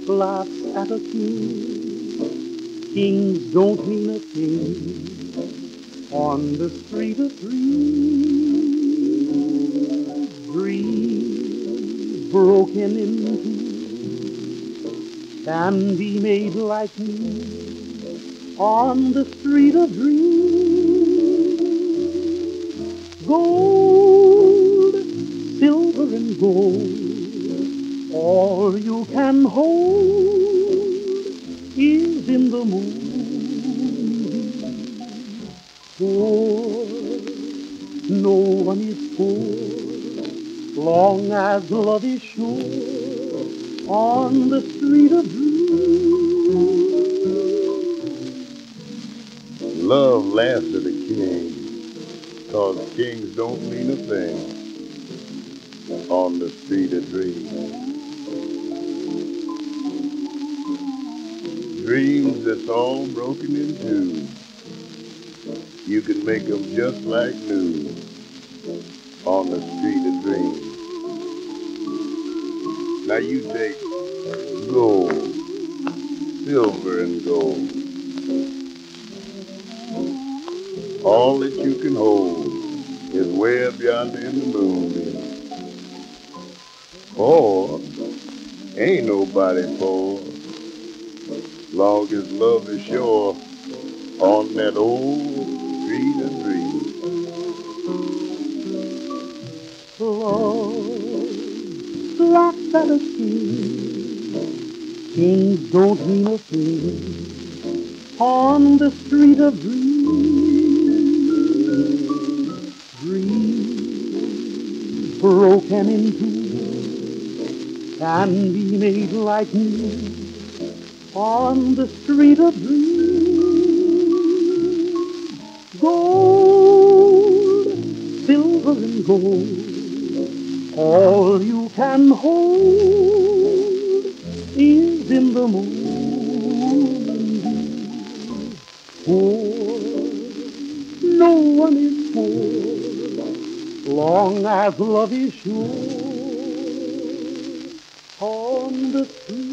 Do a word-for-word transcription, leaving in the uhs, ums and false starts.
laughs at a king. Kings don't mean a thing on the street of dreams. Dreams broken into can be made like me on the street of dreams. Gold, silver and gold, all you can hold is in the moonbeam. Poor, no one is poor, long as love is sure on the street of dreams. Love laughs at a king, 'cause kings don't mean a thing on the street of dreams. Dreams that's all broken in two, you can make them just like new on the street of dreams. Now you take gold, silver and gold, all that you can hold is way up yonder in the moonbeam. Or ain't nobody poor, long as love is sure on that old street of dreams. Love laughs at a king. Kings don't mean a thing on the street of dreams. Dreams broken in two can be made like me on the street of dreams. Gold, silver and gold, all you can hold is in the moonbeam. Poor, no one is poor, long as love is sure on the street